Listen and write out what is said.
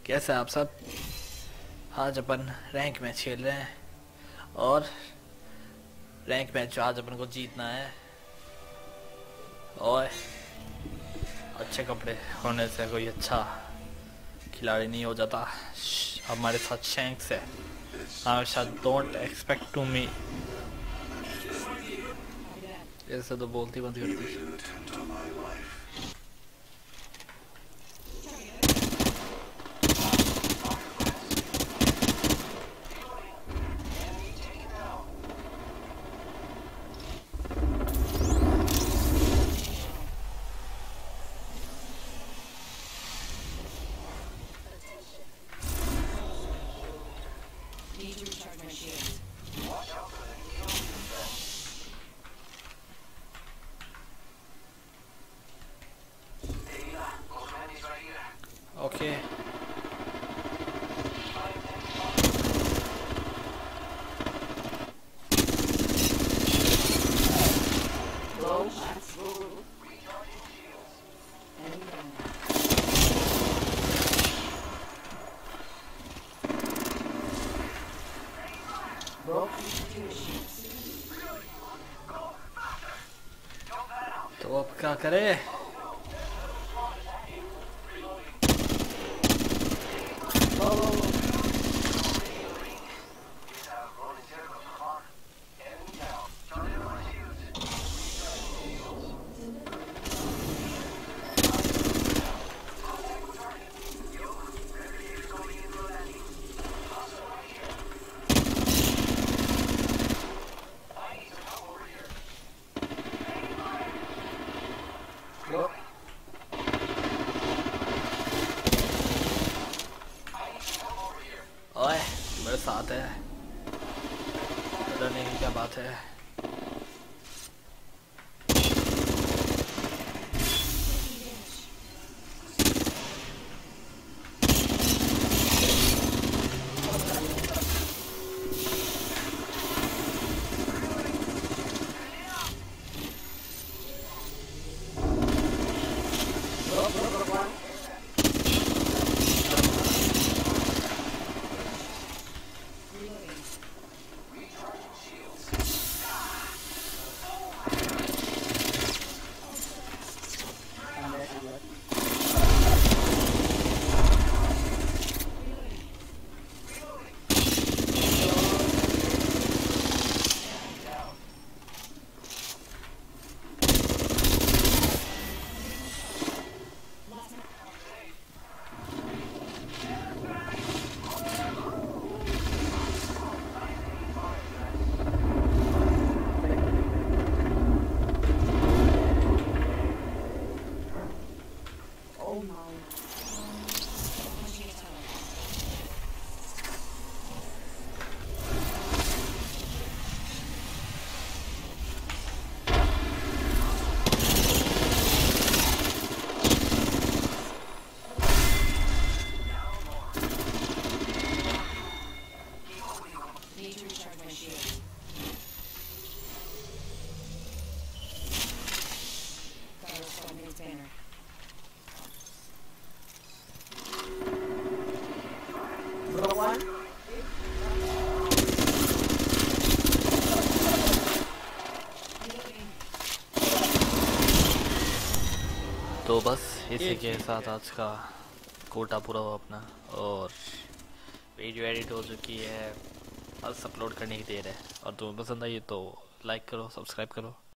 कैसे आप सब? आज अपन रैंक मैच खेल रहे हैं और रैंक मैच आज अपन को जीतना है। और अच्छे कपड़े होने से कोई अच्छा खिलाड़ी नहीं हो जाता। हमारे साथ शैंक्स है। हमेशा डोंट एक्सपेक्ट टू मी, ऐसे तो बोलती बंद कर दी। ओके तो अब क्या करें? ओए मेरे साथ है, डरने की क्या बात है? तो बस इसी के साथ आज का कोटा पूरा हुआ अपना, और वीडियो एडिट हो चुकी है, बस अपलोड करने की देर है। और तुम्हें पसंद आई तो लाइक करो, सब्सक्राइब करो।